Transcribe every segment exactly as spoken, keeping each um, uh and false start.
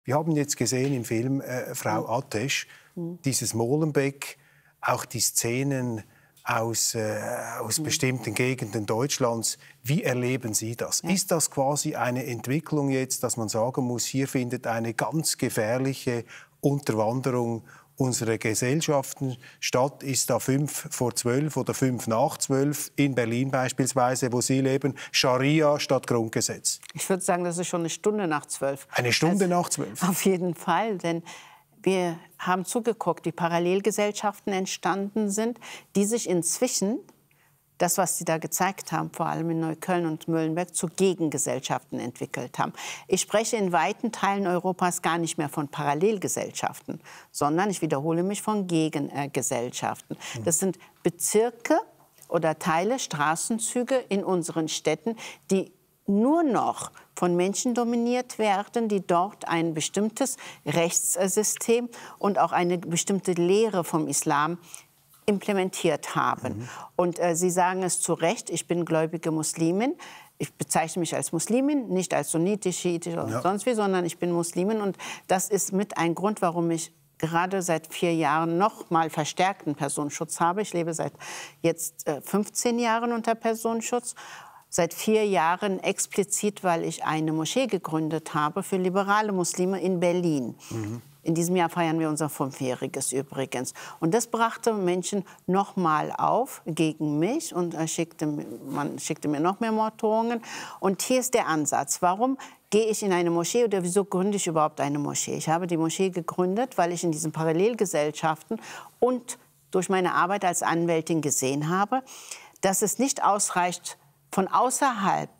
Wir haben jetzt gesehen im Film äh, Frau Atesch, mhm. dieses Molenbeek, auch die Szenen aus, äh, aus mhm. bestimmten Gegenden Deutschlands. Wie erleben Sie das? Ja. Ist das quasi eine Entwicklung jetzt, dass man sagen muss, hier findet eine ganz gefährliche Unterwanderung unserer Gesellschaften statt? Ist da fünf vor zwölf oder fünf nach zwölf in Berlin beispielsweise, wo Sie leben, Scharia statt Grundgesetz? Ich würde sagen, das ist schon eine Stunde nach zwölf. Eine Stunde also, nach zwölf? Auf jeden Fall, denn wir haben zugeguckt, wie Parallelgesellschaften entstanden sind, die sich inzwischen, das, was Sie da gezeigt haben, vor allem in Neukölln und Mühlenberg, zu Gegengesellschaften entwickelt haben. Ich spreche in weiten Teilen Europas gar nicht mehr von Parallelgesellschaften, sondern, ich wiederhole mich, von Gegengesellschaften. Das sind Bezirke oder Teile, Straßenzüge in unseren Städten, die nur noch von Menschen dominiert werden, die dort ein bestimmtes Rechtssystem und auch eine bestimmte Lehre vom Islam implementiert haben. Mhm. Und äh, Sie sagen es zu Recht, ich bin gläubige Muslimin. Ich bezeichne mich als Muslimin, nicht als sunnitisch, schiitisch oder ja. sonst wie, sondern ich bin Muslimin. Und das ist mit ein Grund, warum ich gerade seit vier Jahren noch mal verstärkten Personenschutz habe. Ich lebe seit jetzt äh, fünfzehn Jahren unter Personenschutz. Seit vier Jahren explizit, weil ich eine Moschee gegründet habe für liberale Muslime in Berlin. Mhm. In diesem Jahr feiern wir unser Fünfjähriges übrigens. Und das brachte Menschen noch mal auf gegen mich und äh, schickte, man schickte mir noch mehr Morddrohungen. Und hier ist der Ansatz. Warum gehe ich in eine Moschee oder wieso gründe ich überhaupt eine Moschee? Ich habe die Moschee gegründet, weil ich in diesen Parallelgesellschaften und durch meine Arbeit als Anwältin gesehen habe, dass es nicht ausreicht, von außerhalb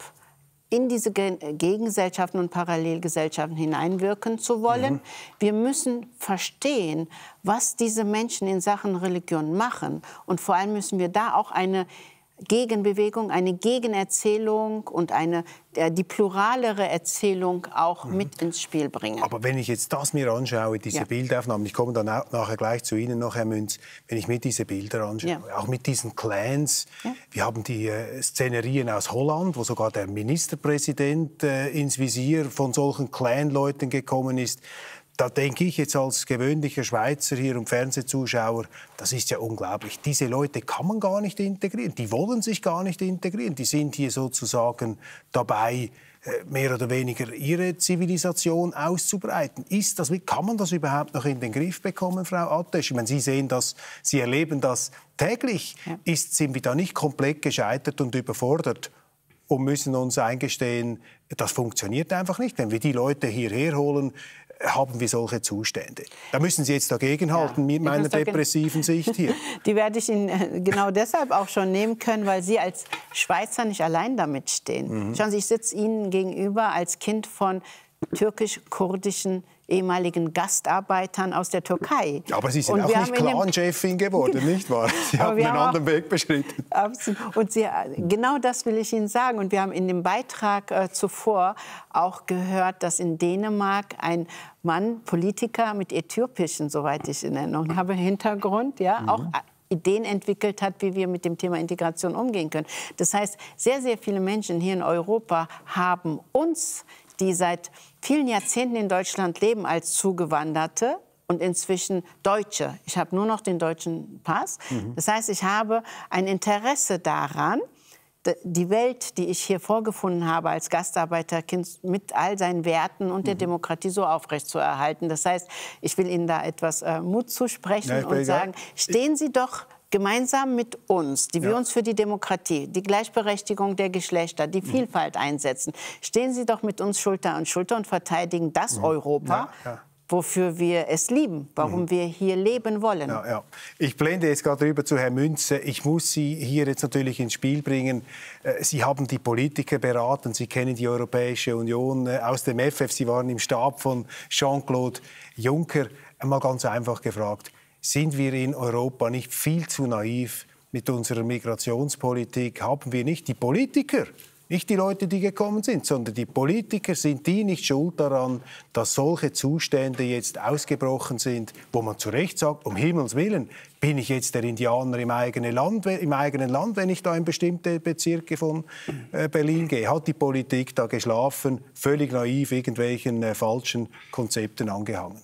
in diese Gegengesellschaften und Parallelgesellschaften hineinwirken zu wollen. Mhm. Wir müssen verstehen, was diese Menschen in Sachen Religion machen. Und vor allem müssen wir da auch eine Gegenbewegung, eine Gegenerzählung und eine, äh, die pluralere Erzählung auch mhm. mit ins Spiel bringen. Aber wenn ich jetzt das mir anschaue, diese ja. Bildaufnahmen, ich komme dann auch nachher gleich zu Ihnen noch, Herr Münz, wenn ich mir diese Bilder anschaue, ja. auch mit diesen Clans, ja. wir haben die äh, Szenerien aus Holland, wo sogar der Ministerpräsident äh, ins Visier von solchen Clanleuten gekommen ist. Da denke ich jetzt als gewöhnlicher Schweizer hier und Fernsehzuschauer, das ist ja unglaublich. Diese Leute kann man gar nicht integrieren. Die wollen sich gar nicht integrieren. Die sind hier sozusagen dabei, mehr oder weniger ihre Zivilisation auszubreiten. Ist das, kann man das überhaupt noch in den Griff bekommen, Frau Atesch? Ich meine, Sie sehen das, Sie erleben das täglich. Ja. Ist, sind wir da nicht komplett gescheitert und überfordert? Und müssen uns eingestehen, das funktioniert einfach nicht. Wenn wir die Leute hierher holen, haben wir solche Zustände. Da müssen Sie jetzt dagegenhalten, ja, mit meiner depressiven Sicht hier. Die werde ich Ihnen genau deshalb auch schon nehmen können, weil Sie als Schweizer nicht allein damit stehen. Mhm. Schauen Sie, ich sitze Ihnen gegenüber als Kind von türkisch-kurdischen ehemaligen Gastarbeitern aus der Türkei. Aber Sie sind und auch nicht Clan-Chefin geworden, nicht wahr? Sie haben einen anderen Weg beschritten. Absolut. Und Sie, genau das will ich Ihnen sagen. Und wir haben in dem Beitrag äh, zuvor auch gehört, dass in Dänemark ein Mann, Politiker mit äthiopischen, soweit ich in Erinnerung habe, Hintergrund, ja, mhm. auch Ideen entwickelt hat, wie wir mit dem Thema Integration umgehen können. Das heißt, sehr, sehr viele Menschen hier in Europa haben uns, die seit vielen Jahrzehnten in Deutschland leben, als Zugewanderte und inzwischen Deutsche. Ich habe nur noch den deutschen Pass. Mhm. Das heißt, ich habe ein Interesse daran, die Welt, die ich hier vorgefunden habe als Gastarbeiterkind, mit all seinen Werten und der mhm. Demokratie so aufrechtzuerhalten. Das heißt, ich will Ihnen da etwas äh, Mut zusprechen ja, und sagen, stehen Sie doch gemeinsam mit uns, die wir ja. uns für die Demokratie, die Gleichberechtigung der Geschlechter, die Vielfalt mhm. einsetzen, stehen Sie doch mit uns Schulter an Schulter und verteidigen das mhm. Europa, ja, ja. wofür wir es lieben, warum mhm. wir hier leben wollen. Ja, ja. Ich blende jetzt gerade rüber zu Herrn Münz. Ich muss Sie hier jetzt natürlich ins Spiel bringen. Sie haben die Politiker beraten, Sie kennen die Europäische Union aus dem F F, Sie waren im Stab von Jean-Claude Juncker. Einmal ganz einfach gefragt, sind wir in Europa nicht viel zu naiv mit unserer Migrationspolitik? Haben wir nicht die Politiker Nicht die Leute, die gekommen sind, sondern die Politiker, sind die nicht schuld daran, dass solche Zustände jetzt ausgebrochen sind, wo man zu Recht sagt, um Himmels Willen, bin ich jetzt der Indianer im eigenen Land, im eigenen Land, wenn ich da in bestimmte Bezirke von äh, Berlin gehe? Hat die Politik da geschlafen, völlig naiv irgendwelchen äh, falschen Konzepten angehangen?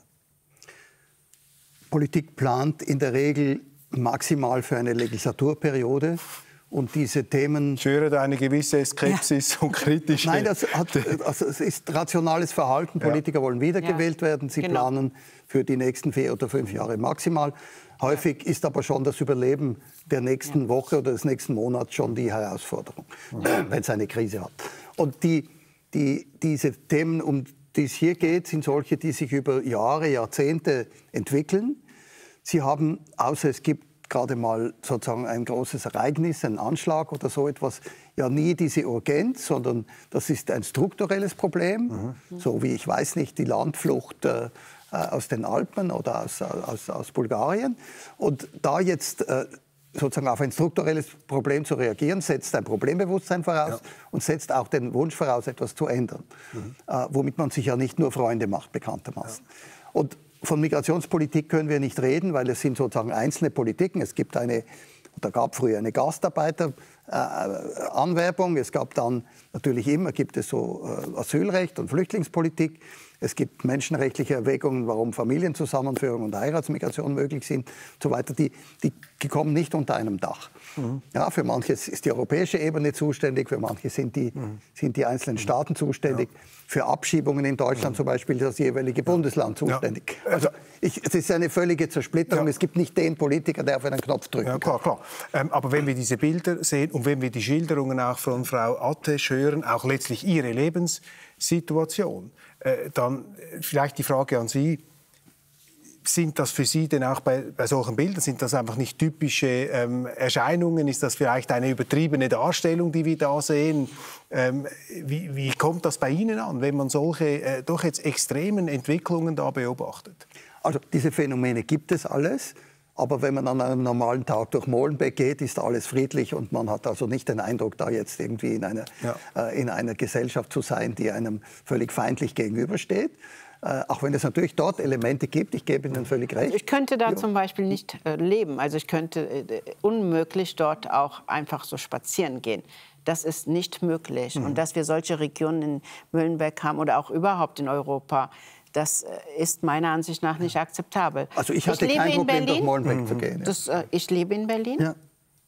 Politik plant in der Regel maximal für eine Legislaturperiode. Und diese Themen... Ich höre da eine gewisse Skepsis ja. und kritische... Nein, das, hat, also es ist rationales Verhalten. Politiker ja. wollen wiedergewählt ja. werden. Sie genau. planen für die nächsten vier oder fünf Jahre maximal. Häufig ja. ist aber schon das Überleben der nächsten ja. Woche oder des nächsten Monats schon die Herausforderung, ja. wenn es eine Krise hat. Und die, die, diese Themen, um die es hier geht, sind solche, die sich über Jahre, Jahrzehnte entwickeln. Sie haben, außer es gibt gerade mal sozusagen ein großes Ereignis, ein Anschlag oder so etwas, ja nie diese Urgenz, sondern das ist ein strukturelles Problem, mhm. so wie, ich weiß nicht, die Landflucht äh, aus den Alpen oder aus, aus, aus Bulgarien. Und da jetzt äh, sozusagen auf ein strukturelles Problem zu reagieren, setzt ein Problembewusstsein voraus ja. und setzt auch den Wunsch voraus, etwas zu ändern, mhm. äh, womit man sich ja nicht nur Freunde macht, bekanntermaßen. Ja. Und von Migrationspolitik können wir nicht reden, weil es sind sozusagen einzelne Politiken. Es gibt eine, da gab früher eine Gastarbeiteranwerbung. Äh, es gab dann natürlich immer gibt es so äh, Asylrecht und Flüchtlingspolitik. Es gibt menschenrechtliche Erwägungen, warum Familienzusammenführung und Heiratsmigration möglich sind, und so weiter. Die, die, die kommen nicht unter einem Dach. Mhm. Ja, für manches ist die europäische Ebene zuständig, für manche sind die, mhm. sind die einzelnen Staaten zuständig. Ja. Für Abschiebungen in Deutschland mhm. zum Beispiel ist das jeweilige Bundesland zuständig. Ja. Also ich, es ist eine völlige Zersplitterung. Ja. Es gibt nicht den Politiker, der auf einen Knopf drückt. Ja, klar, klar. Ähm, aber wenn wir diese Bilder sehen und wenn wir die Schilderungen auch von Frau Atesch hören, auch letztlich ihre Lebenssituation, äh, dann vielleicht die Frage an Sie: Sind das für Sie denn auch bei, bei solchen Bildern, sind das einfach nicht typische ähm, Erscheinungen? Ist das vielleicht eine übertriebene Darstellung, die wir da sehen? Ähm, wie, wie kommt das bei Ihnen an, wenn man solche äh, doch jetzt extremen Entwicklungen da beobachtet? Also diese Phänomene gibt es alles. Aber wenn man an einem normalen Tag durch Molenbeek geht, ist alles friedlich und man hat also nicht den Eindruck, da jetzt irgendwie in einer, ja. äh, in einer Gesellschaft zu sein, die einem völlig feindlich gegenübersteht. Äh, auch wenn es natürlich dort Elemente gibt, ich gebe Ihnen völlig recht. Ich könnte da ja. zum Beispiel nicht äh, leben. Also ich könnte äh, unmöglich dort auch einfach so spazieren gehen. Das ist nicht möglich. Mhm. Und dass wir solche Regionen in Molenbeek haben oder auch überhaupt in Europa, das ist meiner Ansicht nach nicht akzeptabel. Also ich hatte ich kein Problem, durch Molenbeek mhm. zu gehen. Ja. Das, äh, ich lebe in Berlin ja.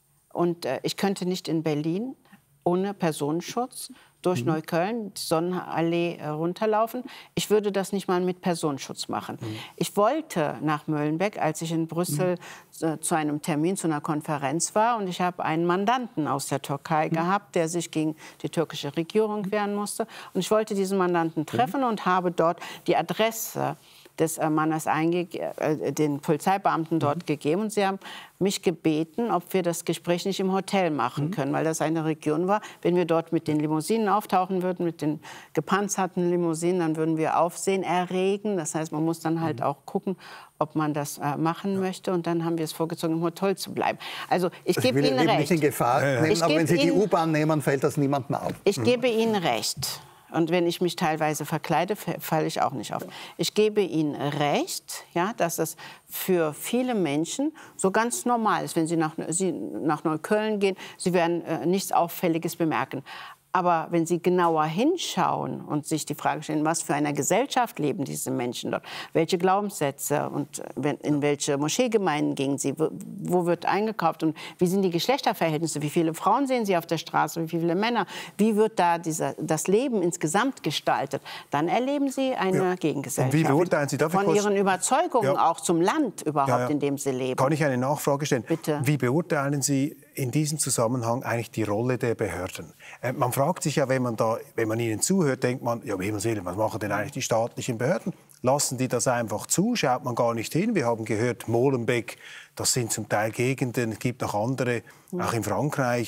und äh, ich könnte nicht in Berlin ohne Personenschutz durch mhm. Neukölln, die Sonnenallee äh, runterlaufen. Ich würde das nicht mal mit Personenschutz machen. Mhm. Ich wollte nach Molenbeek, als ich in Brüssel mhm. äh, zu einem Termin, zu einer Konferenz war. Und ich habe einen Mandanten aus der Türkei mhm. gehabt, der sich gegen die türkische Regierung wehren musste. Und ich wollte diesen Mandanten treffen mhm. und habe dort die Adresse des Mannes äh, den Polizeibeamten dort mhm. gegeben. Und sie haben mich gebeten, ob wir das Gespräch nicht im Hotel machen mhm. können, weil das eine Region war. Wenn wir dort mit den Limousinen auftauchen würden, mit den gepanzerten Limousinen, dann würden wir Aufsehen erregen. Das heißt, man muss dann halt mhm. auch gucken, ob man das äh, machen ja. möchte. Und dann haben wir es vorgezogen, im Hotel zu bleiben. Also ich also gebe Ihnen recht. Nicht in Gefahr ja, ja. nehmen, aber wenn Sie die U-Bahn nehmen, fällt das niemandem auf. Ich mhm. gebe Ihnen recht. Und wenn ich mich teilweise verkleide, falle ich auch nicht auf. Ich gebe Ihnen recht, ja, dass es für viele Menschen so ganz normal ist, wenn Sie nach, Sie nach Neukölln gehen, Sie werden äh, nichts Auffälliges bemerken. Aber wenn Sie genauer hinschauen und sich die Frage stellen, was für eine Gesellschaft leben diese Menschen dort, welche Glaubenssätze und in welche Moscheegemeinden gehen sie, wo wird eingekauft und wie sind die Geschlechterverhältnisse, wie viele Frauen sehen Sie auf der Straße, wie viele Männer, wie wird da dieser, das Leben insgesamt gestaltet, dann erleben Sie eine ja. Gegengesellschaft. Und wie beurteilen Sie, darf ich von kurz... Ihren Überzeugungen ja. auch zum Land überhaupt, ja, ja. in dem Sie leben. Kann ich eine Nachfrage stellen? Bitte. Wie beurteilen Sie in diesem Zusammenhang eigentlich die Rolle der Behörden? Äh, man fragt sich ja, wenn man, da, wenn man ihnen zuhört, denkt man, ja, was machen denn eigentlich die staatlichen Behörden? Lassen die das einfach zu? Schaut man gar nicht hin? Wir haben gehört, Molenbeek, das sind zum Teil Gegenden, es gibt auch andere, auch in Frankreich,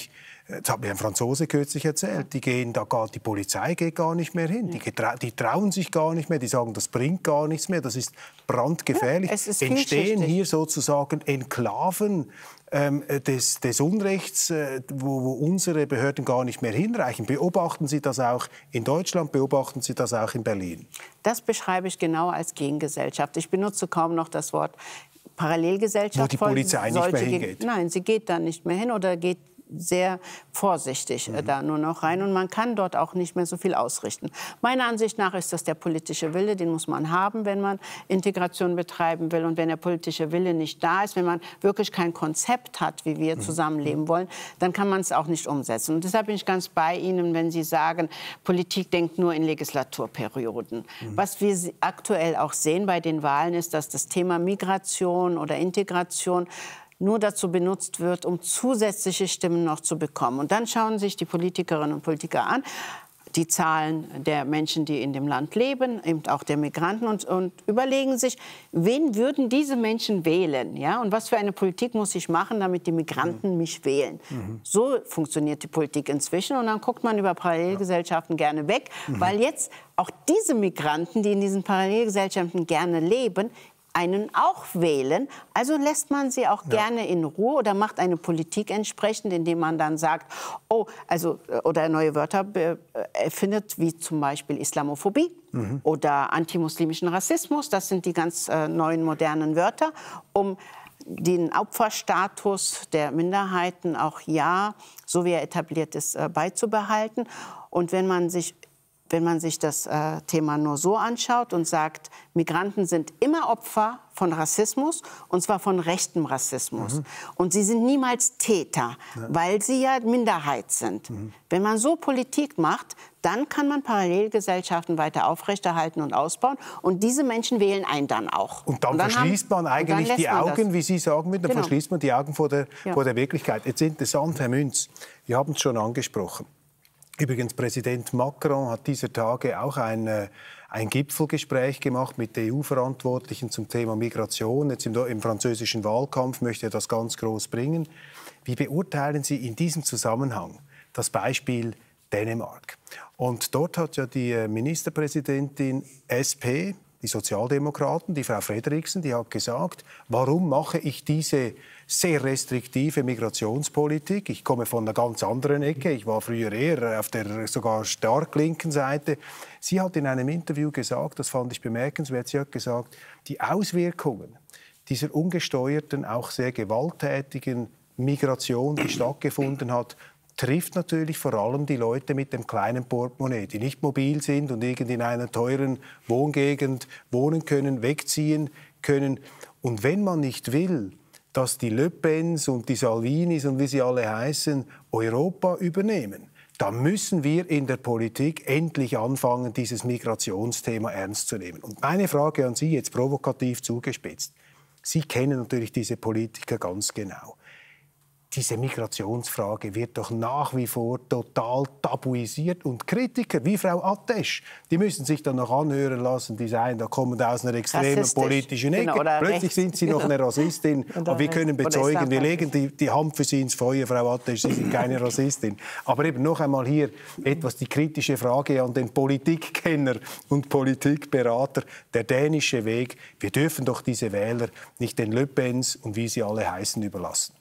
Das hat mir ein Franzose kürzlich erzählt. Die, gehen, da gar, die Polizei geht gar nicht mehr hin. Die, die trauen sich gar nicht mehr. Die sagen, das bringt gar nichts mehr. Das ist brandgefährlich. Ja, es ist Entstehen hier sozusagen Enklaven ähm, des, des Unrechts, äh, wo, wo unsere Behörden gar nicht mehr hinreichen. Beobachten Sie das auch in Deutschland? Beobachten Sie das auch in Berlin? Das beschreibe ich genau als Gegengesellschaft. Ich benutze kaum noch das Wort Parallelgesellschaft. Wo die Polizei nicht mehr hingeht? Nein, sie geht da nicht mehr hin oder geht sehr vorsichtig mhm. da nur noch rein. Und man kann dort auch nicht mehr so viel ausrichten. Meiner Ansicht nach ist das der politische Wille, den muss man haben, wenn man Integration betreiben will. Und wenn der politische Wille nicht da ist, wenn man wirklich kein Konzept hat, wie wir mhm. zusammenleben wollen, dann kann man es auch nicht umsetzen. Und deshalb bin ich ganz bei Ihnen, wenn Sie sagen, Politik denkt nur in Legislaturperioden. Mhm. Was wir aktuell auch sehen bei den Wahlen ist, dass das Thema Migration oder Integration nur dazu benutzt wird, um zusätzliche Stimmen noch zu bekommen. Und dann schauen sich die Politikerinnen und Politiker an, die Zahlen der Menschen, die in dem Land leben, eben auch der Migranten, und, und überlegen sich, wen würden diese Menschen wählen? Ja? Und was für eine Politik muss ich machen, damit die Migranten mich wählen? Mhm. So funktioniert die Politik inzwischen. Und dann guckt man über Parallelgesellschaften ja. gerne weg, mhm. weil jetzt auch diese Migranten, die in diesen Parallelgesellschaften gerne leben, einen auch wählen. Also lässt man sie auch ja. gerne in Ruhe oder macht eine Politik entsprechend, indem man dann sagt, oh, also, oder neue Wörter erfindet, wie zum Beispiel Islamophobie mhm. oder antimuslimischen Rassismus. Das sind die ganz äh, neuen, modernen Wörter, um den Opferstatus der Minderheiten auch ja, so wie er etabliert ist, äh, beizubehalten. Und wenn man sich Wenn man sich das äh, Thema nur so anschaut und sagt, Migranten sind immer Opfer von Rassismus, und zwar von rechtem Rassismus. Mhm. Und sie sind niemals Täter, ja. weil sie ja Minderheit sind. Mhm. Wenn man so Politik macht, dann kann man Parallelgesellschaften weiter aufrechterhalten und ausbauen. Und diese Menschen wählen einen dann auch. Und dann, und dann verschließt haben, man eigentlich die Augen, das. wie Sie sagen würden, dann genau. verschließt man die Augen vor der, ja. vor der Wirklichkeit. Jetzt interessant, Herr Münz, wir haben es schon angesprochen. Übrigens, Präsident Macron hat dieser Tage auch ein, äh, ein Gipfelgespräch gemacht mit E U-Verantwortlichen zum Thema Migration. Jetzt im, im französischen Wahlkampf möchte er das ganz groß bringen. Wie beurteilen Sie in diesem Zusammenhang das Beispiel Dänemark? Und dort hat ja die Ministerpräsidentin S P, die Sozialdemokraten, die Frau Frederiksen, die hat gesagt, warum mache ich diese sehr restriktive Migrationspolitik? Ich komme von einer ganz anderen Ecke. Ich war früher eher auf der sogar stark linken Seite. Sie hat in einem Interview gesagt, das fand ich bemerkenswert, sie hat gesagt, die Auswirkungen dieser ungesteuerten, auch sehr gewalttätigen Migration, die stattgefunden hat, trifft natürlich vor allem die Leute mit dem kleinen Portemonnaie, die nicht mobil sind und irgendwie in einer teuren Wohngegend wohnen können, wegziehen können. Und wenn man nicht will, dass die Le Pens und die Salvinis und wie sie alle heißen, Europa übernehmen, dann müssen wir in der Politik endlich anfangen, dieses Migrationsthema ernst zu nehmen. Und meine Frage an Sie, jetzt provokativ zugespitzt. Sie kennen natürlich diese Politiker ganz genau. Diese Migrationsfrage wird doch nach wie vor total tabuisiert. Und Kritiker wie Frau Attesch, die müssen sich dann noch anhören lassen, die sagen, da kommen aus einer extremen politischen Ecke. Genau, Plötzlich rechts. sind sie noch eine Rassistin. Aber wir können bezeugen, wir legen die, die Hand für Sie ins Feuer, Frau Attesch, Sie sind keine Rassistin. Aber eben noch einmal hier etwas die kritische Frage an den Politikkenner und Politikberater. Der dänische Weg, wir dürfen doch diese Wähler nicht den Le Pens und wie sie alle heißen überlassen.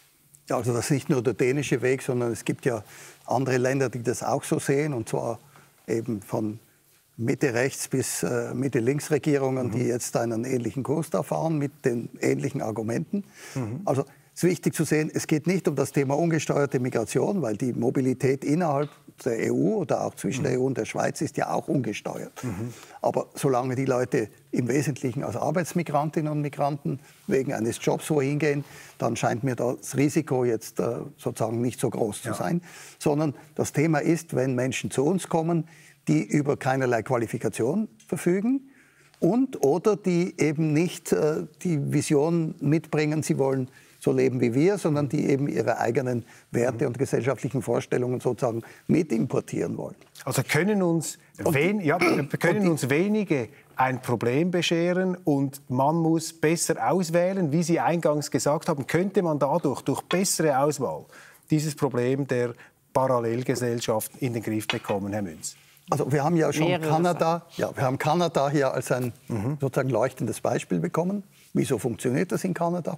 Also das ist nicht nur der dänische Weg, sondern es gibt ja andere Länder, die das auch so sehen, und zwar eben von Mitte-Rechts- bis äh, Mitte-Links-Regierungen, mhm. die jetzt einen ähnlichen Kurs da fahren mit den ähnlichen Argumenten. Mhm. Also es ist wichtig zu sehen, es geht nicht um das Thema ungesteuerte Migration, weil die Mobilität innerhalb der E U oder auch zwischen mhm. der E U und der Schweiz ist ja auch ungesteuert. Mhm. Aber solange die Leute im Wesentlichen als Arbeitsmigrantinnen und Migranten wegen eines Jobs wohin gehen, dann scheint mir das Risiko jetzt äh, sozusagen nicht so groß ja. zu sein. Sondern das Thema ist, wenn Menschen zu uns kommen, die über keinerlei Qualifikation verfügen und oder die eben nicht äh, die Vision mitbringen, sie wollen so leben wie wir, sondern die eben ihre eigenen Werte und gesellschaftlichen Vorstellungen sozusagen mit importieren wollen. Also können uns, wen, ja, können uns wenige ein Problem bescheren und man muss besser auswählen, wie Sie eingangs gesagt haben, könnte man dadurch, durch bessere Auswahl, dieses Problem der Parallelgesellschaften in den Griff bekommen, Herr Münz? Also wir haben ja schon Kanada, ja, wir haben Kanada hier als ein mhm. sozusagen leuchtendes Beispiel bekommen. Wieso funktioniert das in Kanada?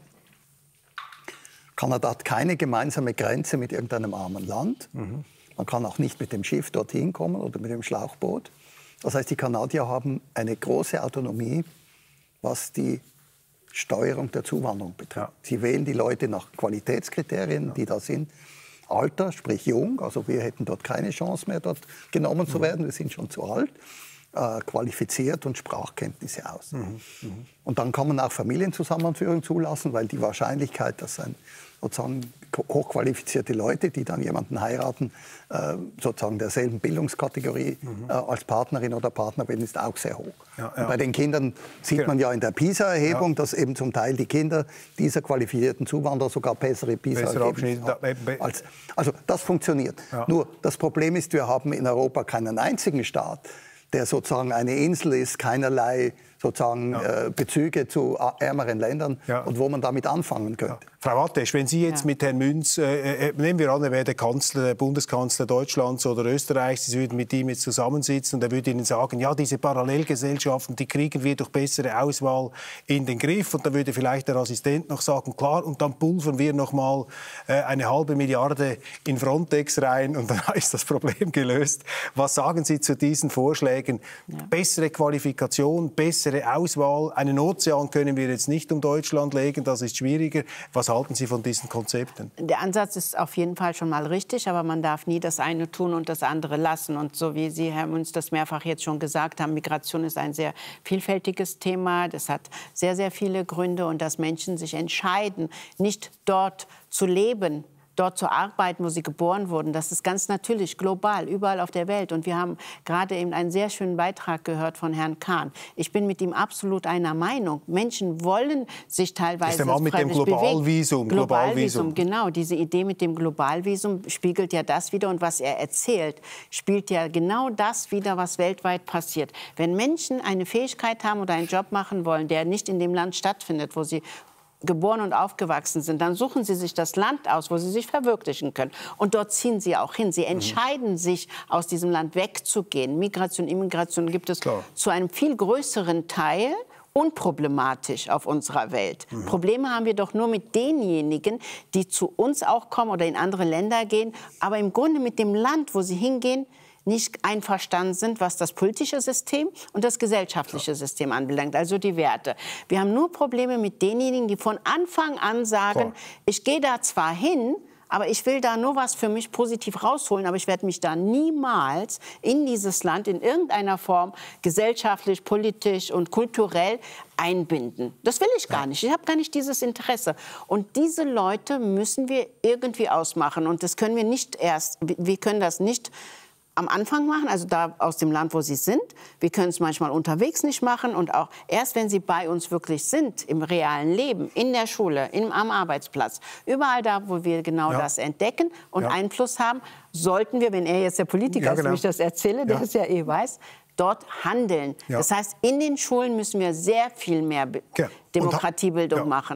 Kanada hat keine gemeinsame Grenze mit irgendeinem armen Land. Mhm. Man kann auch nicht mit dem Schiff dorthin kommen oder mit dem Schlauchboot. Das heißt, die Kanadier haben eine große Autonomie, was die Steuerung der Zuwanderung betrifft. Ja. Sie wählen die Leute nach Qualitätskriterien, ja. die da sind. Alter, sprich jung, also wir hätten dort keine Chance mehr, dort genommen zu werden, wir sind schon zu alt. Äh, qualifiziert und Sprachkenntnisse aus. Mhm. Mhm. Und dann kann man auch Familienzusammenführung zulassen, weil die Wahrscheinlichkeit, dass ein, sozusagen hochqualifizierte Leute, die dann jemanden heiraten, äh, sozusagen derselben Bildungskategorie mhm. äh, als Partnerin oder Partner bilden, ist auch sehr hoch. Ja, ja. Und bei den Kindern sieht genau. man ja in der PISA-Erhebung, ja. dass eben zum Teil die Kinder dieser qualifizierten Zuwanderer sogar bessere PISA-Ergebnisse haben. Als, also das funktioniert. Ja. Nur das Problem ist, wir haben in Europa keinen einzigen Staat, der sozusagen eine Insel ist, keinerlei sozusagen ja. äh, Bezüge zu ärmeren Ländern ja. und wo man damit anfangen könnte. Ja. Frau Wattesch, wenn Sie jetzt ja. mit Herrn Münz, äh, nehmen wir an, er wäre der Kanzler, der Bundeskanzler Deutschlands oder Österreichs, Sie würden mit ihm jetzt zusammensitzen und er würde Ihnen sagen, ja, diese Parallelgesellschaften, die kriegen wir durch bessere Auswahl in den Griff. Und dann würde vielleicht der Assistent noch sagen, klar, und dann pulvern wir noch mal äh, eine halbe Milliarde in Frontex rein und dann ist das Problem gelöst. Was sagen Sie zu diesen Vorschlägen? Ja. Bessere Qualifikation, bessere Auswahl. Einen Ozean können wir jetzt nicht um Deutschland legen, das ist schwieriger. Was halten Sie von diesen Konzepten? Der Ansatz ist auf jeden Fall schon mal richtig, aber man darf nie das eine tun und das andere lassen. Und so wie Sie, Herr Münz, das mehrfach jetzt schon gesagt haben, Migration ist ein sehr vielfältiges Thema. Das hat sehr, sehr viele Gründe. Und dass Menschen sich entscheiden, nicht dort zu leben, dort zu arbeiten, wo sie geboren wurden. Das ist ganz natürlich, global, überall auf der Welt. Und wir haben gerade eben einen sehr schönen Beitrag gehört von Herrn Kahn. Ich bin mit ihm absolut einer Meinung. Menschen wollen sich teilweise das ist der Mann mit dem Globalvisum. Globalvisum, genau. Diese Idee mit dem Globalvisum spiegelt ja das wider. Und was er erzählt, spielt ja genau das wider, was weltweit passiert. Wenn Menschen eine Fähigkeit haben oder einen Job machen wollen, der nicht in dem Land stattfindet, wo sie geboren und aufgewachsen sind, dann suchen sie sich das Land aus, wo sie sich verwirklichen können. Und dort ziehen sie auch hin. Sie entscheiden mhm. sich, aus diesem Land wegzugehen. Migration, Immigration gibt es Klar. zu einem viel größeren Teil unproblematisch auf unserer Welt. Mhm. Probleme haben wir doch nur mit denjenigen, die zu uns auch kommen oder in andere Länder gehen, aber im Grunde mit dem Land, wo sie hingehen, nicht einverstanden sind, was das politische System und das gesellschaftliche ja. System anbelangt, also die Werte. Wir haben nur Probleme mit denjenigen, die von Anfang an sagen, Klar. ich gehe da zwar hin, aber ich will da nur was für mich positiv rausholen, aber ich werde mich da niemals in dieses Land in irgendeiner Form gesellschaftlich, politisch und kulturell einbinden. Das will ich gar ja. nicht. Ich habe gar nicht dieses Interesse. Und diese Leute müssen wir irgendwie ausmachen. Und das können wir nicht erst, wir können das nicht am Anfang machen, also da aus dem Land, wo sie sind. Wir können es manchmal unterwegs nicht machen und auch erst, wenn sie bei uns wirklich sind, im realen Leben, in der Schule, im, am Arbeitsplatz, überall da, wo wir genau ja. das entdecken und ja. Einfluss haben, sollten wir, wenn er jetzt der Politiker ja, genau. ist, wenn ich das erzähle, der ja. es ja eh weiß, dort handeln. Ja. Das heißt, in den Schulen müssen wir sehr viel mehr Be ja. Demokratiebildung ja. machen.